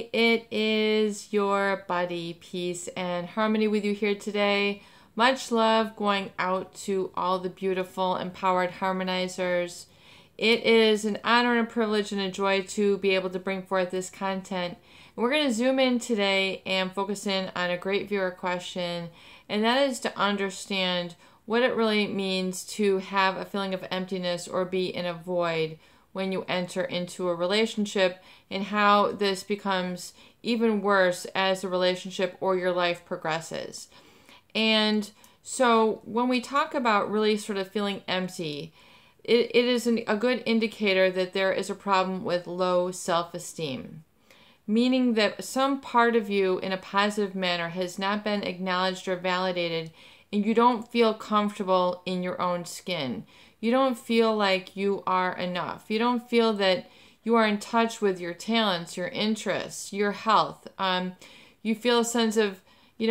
it is your buddy, Peace and Harmony with you here today. Much love going out to all the beautiful, empowered harmonizers. It is an honor and a privilege and a joy to be able to bring forth this content. And we're going to zoom in today and focus in on a great viewer question, and that is to understand what it really means to have a feeling of emptiness or be in a void when you enter into a relationship, and how this becomes even worse as the relationship or your life progresses. And so when we talk about really sort of feeling empty, it is a good indicator that there is a problem with low self-esteem, meaning that some part of you in a positive manner has not been acknowledged or validated, and you don't feel comfortable in your own skin. You don't feel like you are enough. You don't feel that you are in touch with your talents, your interests, your health. You feel a sense of,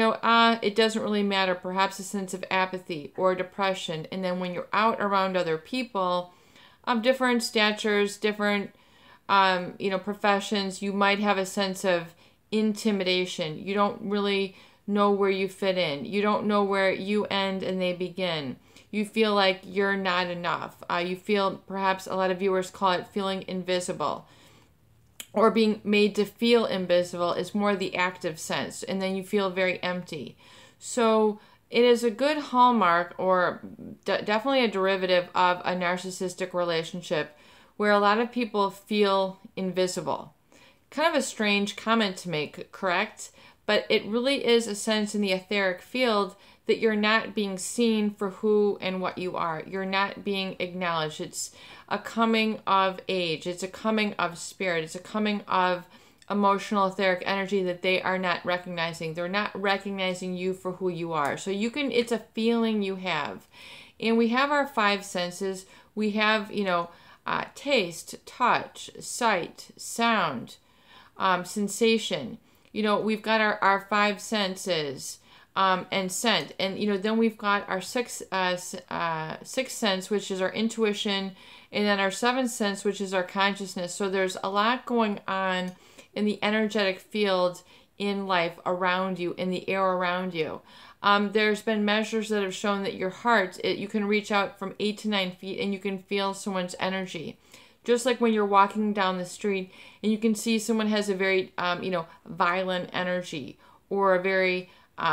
it doesn't really matter, perhaps a sense of apathy or depression. And then when you're out around other people of different statures, different, professions, you might have a sense of intimidation. You don't really know where you fit in. You don't know where you end and they begin. You feel like you're not enough. You feel, perhaps a lot of viewers call it feeling invisible, or being made to feel invisible is more the active sense, and then you feel very empty. So it is a good hallmark, or definitely a derivative of a narcissistic relationship where a lot of people feel invisible. Kind of a strange comment to make, correct? But it really is a sense in the etheric field that you're not being seen for who and what you are. You're not being acknowledged. It's a coming of age. It's a coming of spirit. It's a coming of emotional etheric energy that they are not recognizing. They're not recognizing you for who you are. So it's a feeling you have. And we have our five senses. We have, taste, touch, sight, sound, sensation. We've got our five senses. And scent, and then we've got our sixth sense, which is our intuition, and then our seventh sense, which is our consciousness. So there's a lot going on in the energetic field in life around you, in the air around you. There's been measures that have shown that your heart, you can reach out from 8 to 9 feet, and you can feel someone's energy. Just like when you're walking down the street, and you can see someone has a very, violent energy, or a very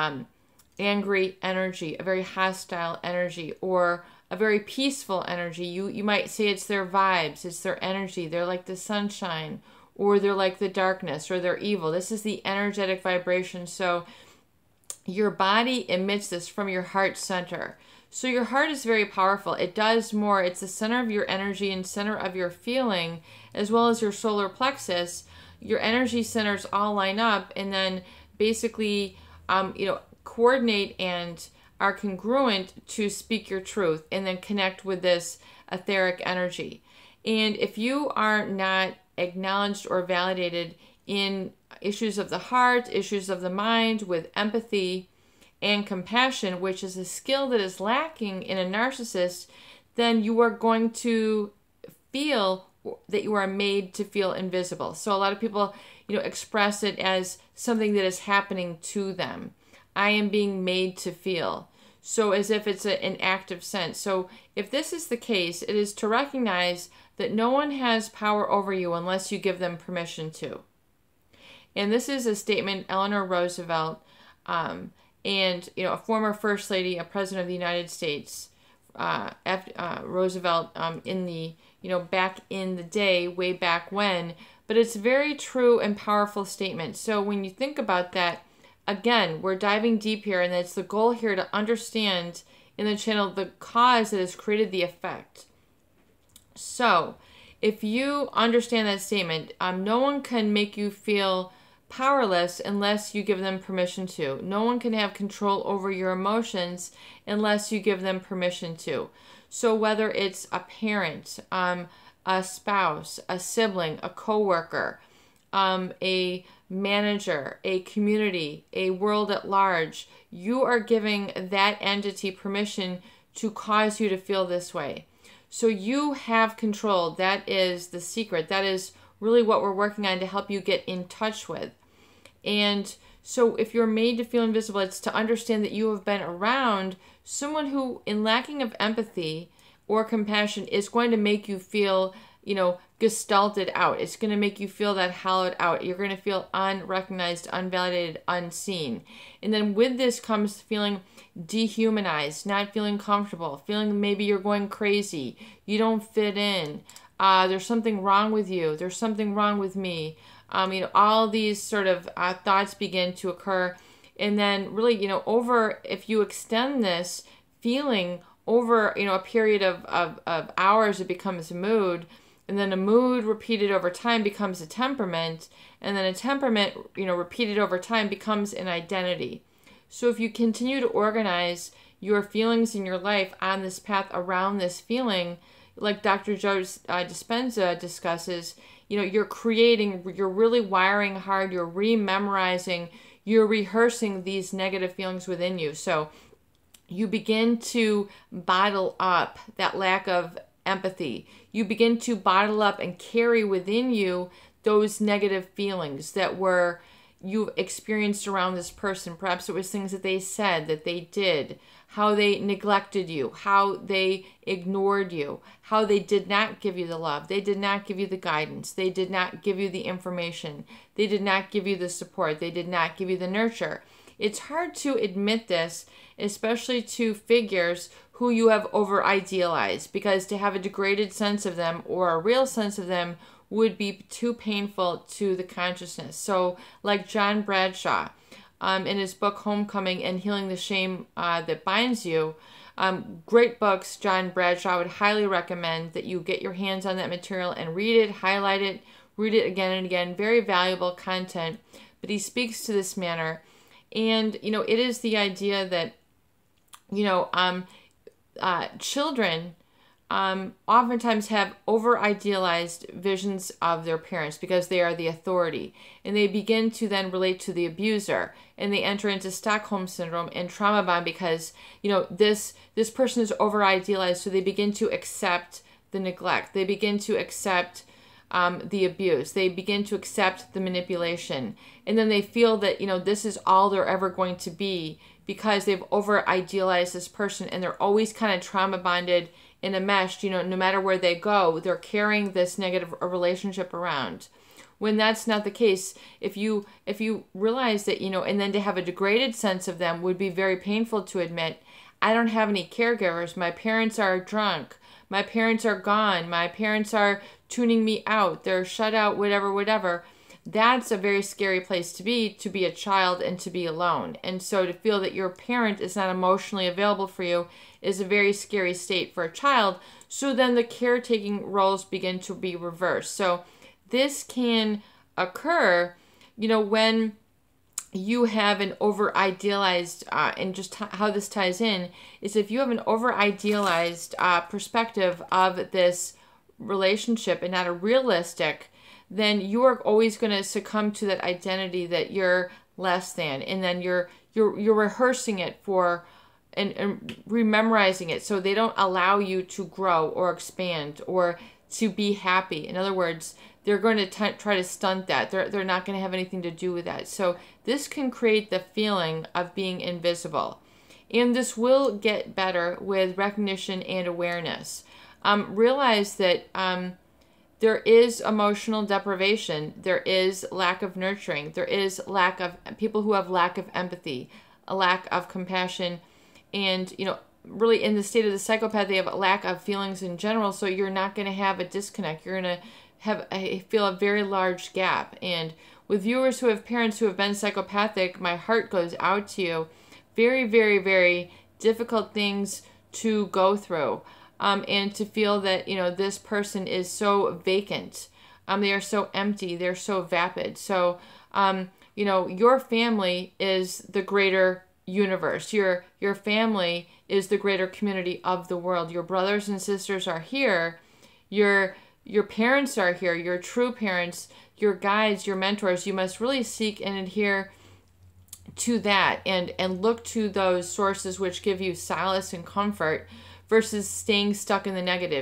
angry energy, a very hostile energy, or a very peaceful energy. You might say it's their vibes, it's their energy. They're like the sunshine, or they're like the darkness, or they're evil. This is the energetic vibration. So your body emits this from your heart center. So your heart is very powerful. It does more. It's the center of your energy and center of your feeling, as well as your solar plexus. Your energy centers all line up, and then basically coordinate and are congruent to speak your truth and then connect with this etheric energy. And if you are not acknowledged or validated in issues of the heart, issues of the mind, with empathy and compassion, which is a skill that is lacking in a narcissist, then you are going to feel that you are made to feel invisible. So a lot of people, express it as something that is happening to them. I am being made to feel. So as if it's an active sense. So if this is the case, it is to recognize that no one has power over you unless you give them permission to. And this is a statement Eleanor Roosevelt, and a former First Lady, a President of the United States, Roosevelt, in the back in the day, way back when. But it's a very true and powerful statement. So when you think about that, again, we're diving deep here, and it's the goal here to understand in the channel the cause that has created the effect. So if you understand that statement, no one can make you feel powerless unless you give them permission to. No one can have control over your emotions unless you give them permission to. So whether it's a parent, a spouse, a sibling, a coworker, a manager, a community, a world at large, you are giving that entity permission to cause you to feel this way. So you have control. That is the secret. That is really what we're working on to help you get in touch with. And so if you're made to feel invisible, it's to understand that you have been around someone who, in lacking of empathy or compassion, is going to make you feel, gestalted out. It's going to make you feel that hollowed out. You're going to feel unrecognized, unvalidated, unseen. And then with this comes feeling dehumanized, not feeling comfortable, feeling maybe you're going crazy, you don't fit in, there's something wrong with you, there's something wrong with me. All these sort of thoughts begin to occur. And then really, if you extend this feeling over, a period of hours, it becomes a mood. And then a mood repeated over time becomes a temperament. And then a temperament, repeated over time becomes an identity. So if you continue to organize your feelings in your life on this path around this feeling, like Dr. Joe Dispenza discusses, you're really wiring hard, you're rememorizing, you're rehearsing these negative feelings within you. So you begin to bottle up that lack of empathy. You begin to bottle up and carry within you those negative feelings that you've experienced around this person. Perhaps it was things that they said, that they did, how they neglected you, how they ignored you, how they did not give you the love, they did not give you the guidance, they did not give you the information, they did not give you the support, they did not give you the nurture. It's hard to admit this, especially to figures who you have over-idealized, because to have a degraded sense of them or a real sense of them would be too painful to the consciousness. So like John Bradshaw, in his book Homecoming and Healing the Shame That Binds You, great books. John Bradshaw would highly recommend that you get your hands on that material and read it, highlight it, read it again and again. Very valuable content, but he speaks to this manner. And, it is the idea that, children oftentimes have over-idealized visions of their parents because they are the authority. And they begin to then relate to the abuser. And they enter into Stockholm Syndrome and trauma bond because, this person is over-idealized. So they begin to accept the neglect. They begin to accept the abuse. They begin to accept the manipulation. And then they feel that, this is all they're ever going to be because they've over-idealized this person, and they're always kind of trauma bonded and enmeshed. No matter where they go, they're carrying this negative relationship around. When that's not the case, if you realize that, and then to have a degraded sense of them would be very painful to admit. I don't have any caregivers. My parents are drunk. My parents are gone. My parents are tuning me out. They're shut out, whatever. That's a very scary place to be a child and to be alone. And so to feel that your parent is not emotionally available for you is a very scary state for a child. So then the caretaking roles begin to be reversed. So this can occur, when you have an over-idealized, and just how this ties in is if you have an over-idealized perspective of this relationship and not a realistic, then you are always going to succumb to that identity that you're less than, and then you're rehearsing it and rememorizing it, so they don't allow you to grow or expand or to be happy. In other words, they're going to try to stunt that. They're not going to have anything to do with that. So this can create the feeling of being invisible, and this will get better with recognition and awareness. Realize that there is emotional deprivation. There is lack of nurturing. There is lack of people who have lack of empathy, a lack of compassion, and, really in the state of the psychopath, they have a lack of feelings in general. So you're not going to have a disconnect. You're going to feel a very large gap. And with viewers who have parents who have been psychopathic, my heart goes out to you. Very, very, very difficult things to go through. And to feel that, this person is so vacant. They are so empty. They're so vapid. So, your family is the greater universe. Your family is the greater community of the world. Your brothers and sisters are here. Your parents are here. Your true parents, your guides, your mentors. You must really seek and adhere to that and look to those sources which give you solace and comfort, versus staying stuck in the negative.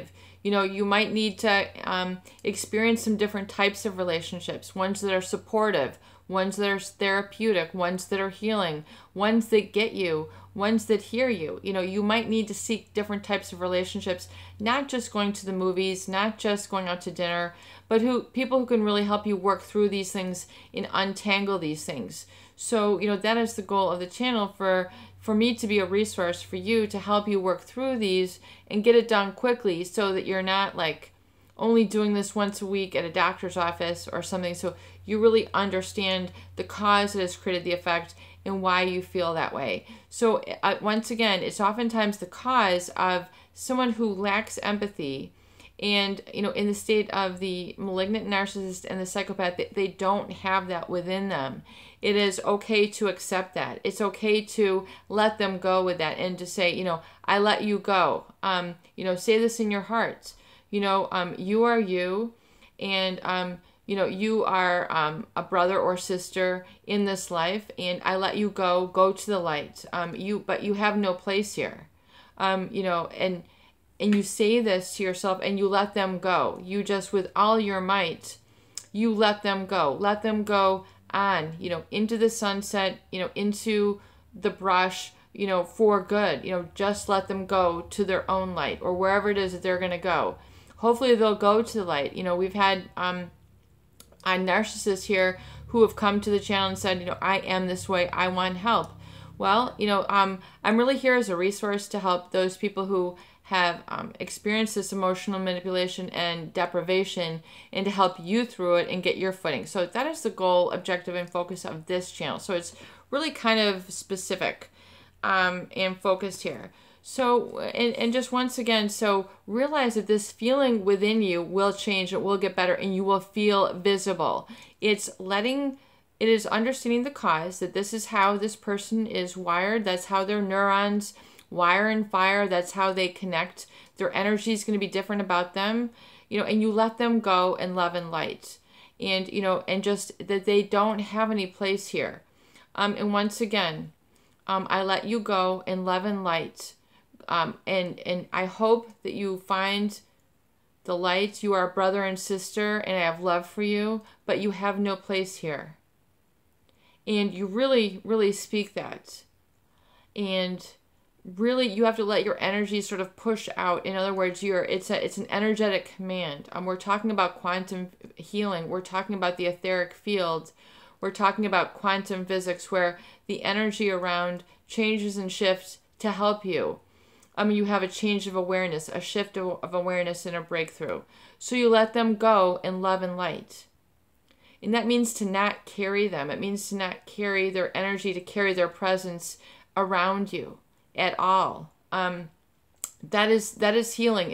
You might need to experience some different types of relationships, ones that are supportive, ones that are therapeutic, ones that are healing, ones that get you, ones that hear you. You might need to seek different types of relationships, not just going to the movies, not just going out to dinner, but people who can really help you work through these things and untangle these things. So, that is the goal of the channel, for me to be a resource for you to help you work through these and get it done quickly, so that you're not like only doing this once a week at a doctor's office or something. So you really understand the cause that has created the effect and why you feel that way. So once again, it's oftentimes the cause of someone who lacks empathy. And, in the state of the malignant narcissist and the psychopath, they don't have that within them. It is okay to accept that. It's okay to let them go with that and to say, I let you go. Say this in your heart. You are you, and, you are a brother or sister in this life, and I let you go to the light. But you have no place here. And you say this to yourself and you let them go. You just, with all your might, you let them go. Let them go on, into the sunset, into the brush, for good. Just let them go to their own light or wherever it is that they're going to go. Hopefully they'll go to the light. We've had a narcissist here who have come to the channel and said, I am this way. I want help. Well, I'm really here as a resource to help those people who have experienced this emotional manipulation and deprivation, and to help you through it and get your footing. So that is the goal, objective, and focus of this channel. So it's really kind of specific and focused here. So, and just once again, so realize that this feeling within you will change, it will get better, and you will feel visible. It is understanding the cause, that this is how this person is wired. That's how their neurons wire and fire. That's how they connect. Their energy is going to be different about them, and you let them go in love and light, and, and just that they don't have any place here. And once again, I let you go in love and light. And I hope that you find the light. You are a brother and sister, and I have love for you, but you have no place here. And you really, really speak that. And really, you have to let your energy sort of push out. In other words, it's an energetic command. We're talking about quantum healing. We're talking about the etheric field. We're talking about quantum physics, where the energy around changes and shifts to help you. You have a change of awareness, a shift of awareness, and a breakthrough. So you let them go in love and light. And that means to not carry them. It means to not carry their energy, to carry their presence around you at all. That is healing.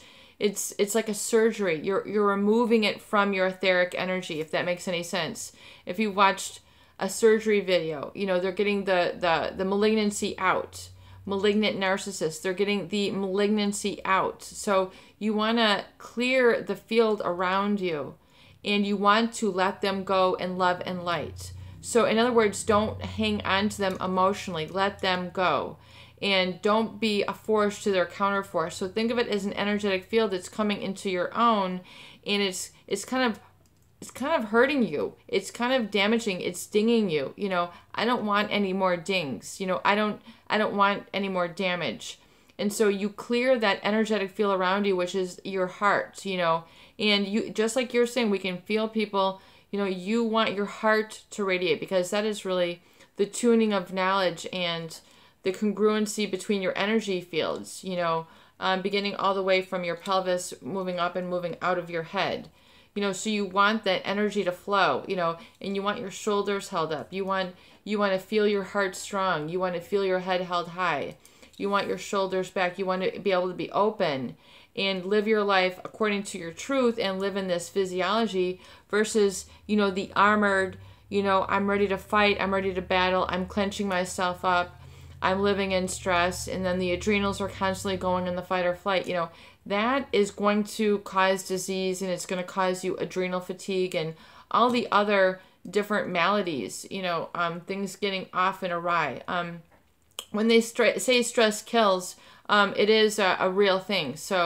It's like a surgery. You're removing it from your etheric energy, if that makes any sense. If you watched a surgery video, they're getting the malignancy out. Malignant narcissists, they're getting the malignancy out. So you want to clear the field around you, and you want to let them go in love and light. So in other words, don't hang on to them emotionally. Let them go. And don't be a force to their counterforce. So think of it as an energetic field that's coming into your own, and it's kind of hurting you. It's kind of damaging. It's dinging you. I don't want any more dings. I don't want any more damage. And so you clear that energetic field around you, which is your heart, and you, just like you're saying, we can feel people, you want your heart to radiate, because that is really the tuning of knowledge and the congruency between your energy fields, beginning all the way from your pelvis, moving up and moving out of your head. So you want that energy to flow, and you want your shoulders held up. You want to feel your heart strong. You want to feel your head held high. You want your shoulders back. You want to be able to be open and live your life according to your truth and live in this physiology versus, the armored, I'm ready to fight. I'm ready to battle. I'm clenching myself up. I'm living in stress. And then the adrenals are constantly going in the fight or flight, that is going to cause disease, and it's going to cause you adrenal fatigue and all the other different maladies, things getting off and awry. When they say stress kills, it is a real thing. So,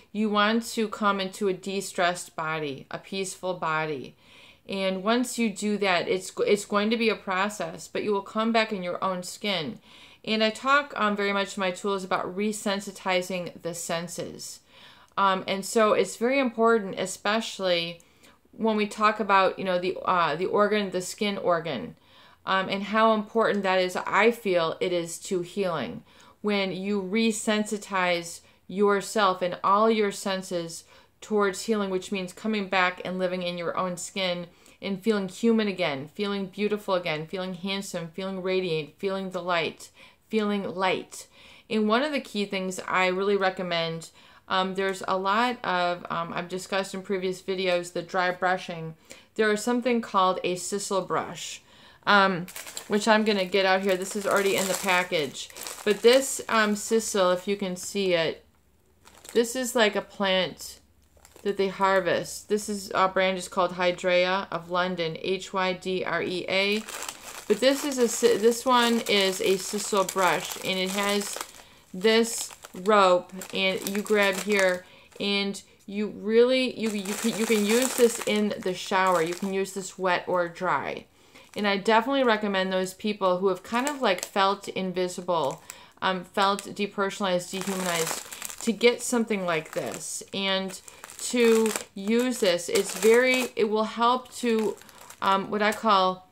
You want to come into a de-stressed body, a peaceful body. And once you do that, it's going to be a process, but you will come back in your own skin. And I talk very much in my tools about resensitizing the senses. And so it's very important, especially when we talk about, the organ, the skin organ, and how important that is, I feel it is to healing. When you resensitize yourself and all your senses towards healing, which means coming back and living in your own skin and feeling human again, feeling beautiful again, feeling handsome, feeling radiant, feeling the light, feeling light. And one of the key things I really recommend, there's a lot of, I've discussed in previous videos, the dry brushing. There is something called a sisal brush, which I'm going to get out here. This is already in the package. But this sisal, if you can see it, this is like a plant that they harvest. This is a brand is called Hydrea of London, Hydrea. But this one is a sisal brush, and it has this rope, and you grab here, and you really you can use this in the shower. You can use this wet or dry. And I definitely recommend those people who have kind of like felt invisible, felt depersonalized, dehumanized, to get something like this and to use this. It will help to what I call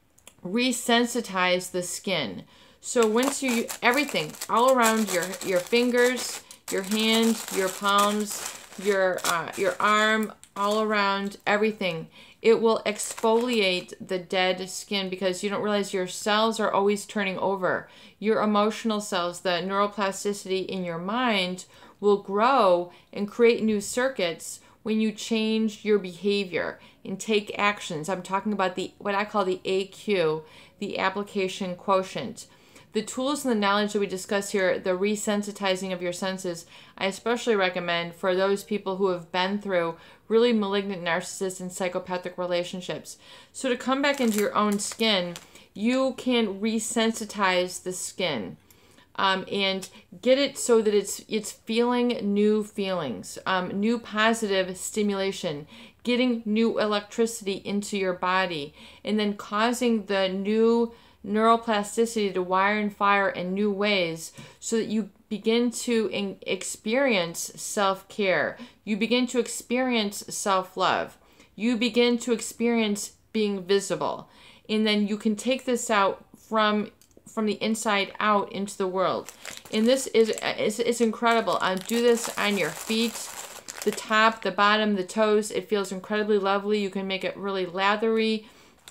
resensitize the skin. So once you, everything all around your fingers, your hand, your palms, your arm, all around everything, it will exfoliate the dead skin, because you don't realize your cells are always turning over. Your emotional cells, the neuroplasticity in your mind, will grow and create new circuits when you change your behavior and take actions. I'm talking about what I call the AQ, the application quotient. The tools and the knowledge that we discuss here, the resensitizing of your senses, I especially recommend for those people who have been through really malignant narcissist and psychopathic relationships. So to come back into your own skin, you can resensitize the skin and get it so that it's feeling new feelings, new positive stimulation, getting new electricity into your body, and then causing the new neuroplasticity to wire and fire in new ways, so that you begin to experience self-care. You begin to experience self-love. You begin to experience being visible. And then you can take this out from the inside out into the world. And this is incredible. Do this on your feet, the top, the bottom, the toes. It feels incredibly lovely. You can make it really lathery.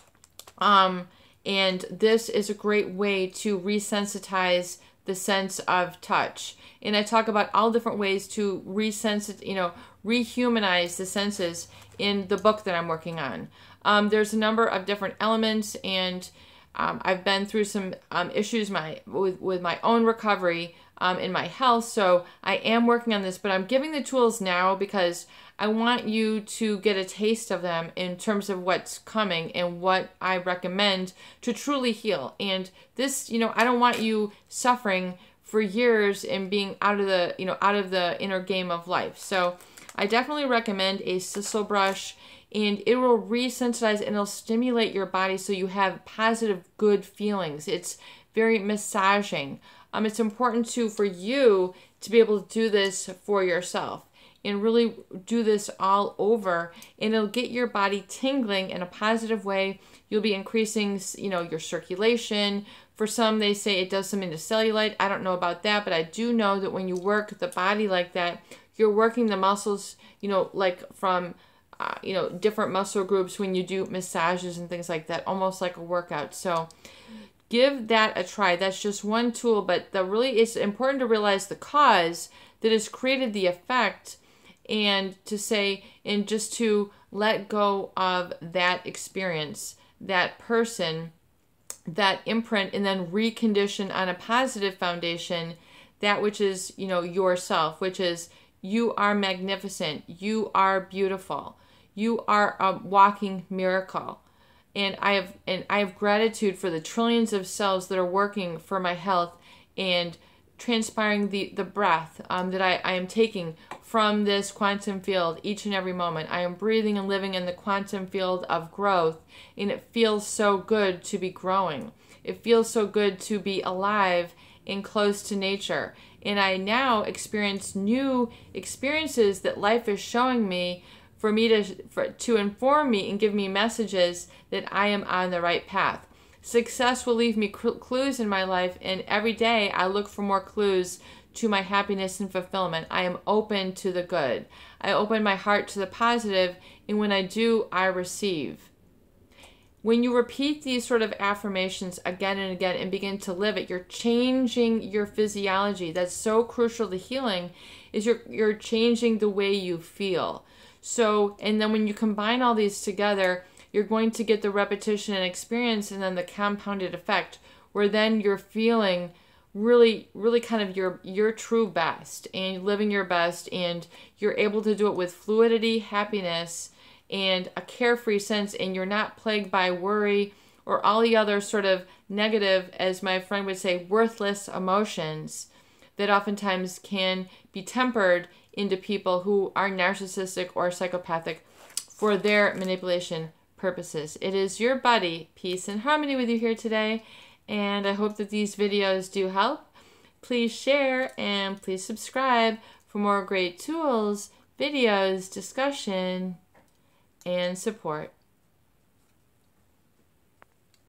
And this is a great way to resensitize the sense of touch. And I talk about all different ways to rehumanize the senses in the book that I'm working on. There's a number of different elements, and I've been through some issues with my own recovery in my health, so I am working on this, but I'm giving the tools now because I want you to get a taste of them in terms of what's coming and what I recommend to truly heal. And this, I don't want you suffering for years and being out of the inner game of life. So I definitely recommend a sisal brush, and it will resensitize and it'll stimulate your body so you have positive, good feelings. It's very massaging. It's important for you to be able to do this for yourself and really do this all over, and it'll get your body tingling in a positive way. You'll be increasing, your circulation. For some, they say it does something to cellulite. I don't know about that, but I do know that when you work the body like that, you're working the muscles, like from, different muscle groups when you do massages and things like that, almost like a workout. So give that a try. That's just one tool, but it's important to realize the cause that has created the effect, and just to let go of that experience, that person, that imprint, and then recondition on a positive foundation that which is, yourself, which is you are magnificent, you are beautiful, you are a walking miracle. And I have gratitude for the trillions of cells that are working for my health and transpiring the breath that I am taking from this quantum field each and every moment. I am breathing and living in the quantum field of growth, and it feels so good to be growing. It feels so good to be alive and close to nature. And I now experience new experiences that life is showing me for me to inform me and give me messages that I am on the right path. Success will leave me clues in my life, and every day I look for more clues to my happiness and fulfillment. I am open to the good. I open my heart to the positive, and when I do, I receive. When you repeat these sort of affirmations again and again and begin to live it, you're changing your physiology. That's so crucial to healing, is you're changing the way you feel. So, and then when you combine all these together, you're going to get the repetition and experience, and then the compounded effect, where then you're feeling really, really kind of your true best and living your best, and you're able to do it with fluidity, happiness, and a carefree sense, and you're not plagued by worry or all the other sort of negative, as my friend would say, worthless emotions that oftentimes can be tempered into people who are narcissistic or psychopathic for their manipulation purposes. It is your buddy, Peace and Harmony, with you here today, and I hope that these videos do help. Please share and please subscribe for more great tools, videos, discussion, and support.